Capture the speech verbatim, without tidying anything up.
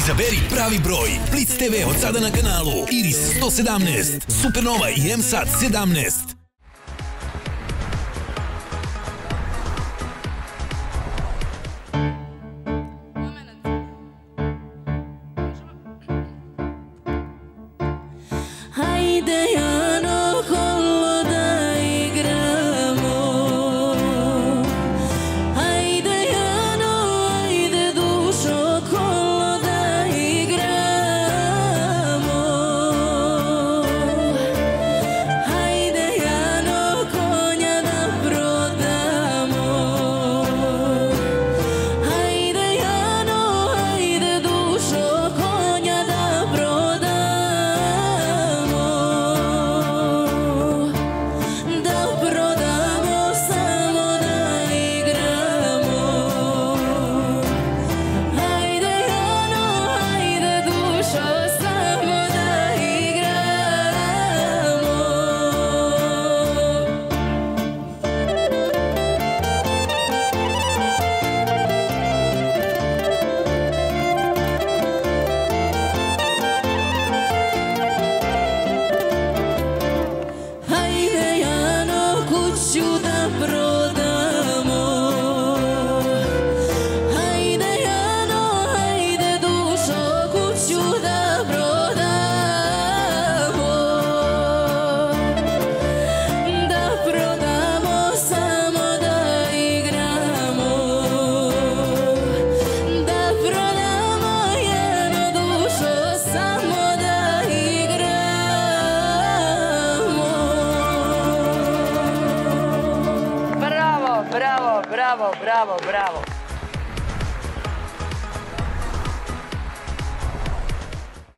Izaberi pravi broj. Blitz te ve od sada na kanalu Iris sto sedamnaest, Supernova i M-Sat sedamnaest. Hajde Jano kolo da igramo, hajde Jano, hajde dušo kolo da igramo, hajde Jano konja da prodamo, hajde Jano, hajde dušo konja da prodamo. Da prodamo, hajde Jano, hajde dušo, kuću da prodamo, da prodamo, samo da igramo, da prodamo Jano dušo, samo da igramo. Bravo, bravo, bravo, bravo, bravo.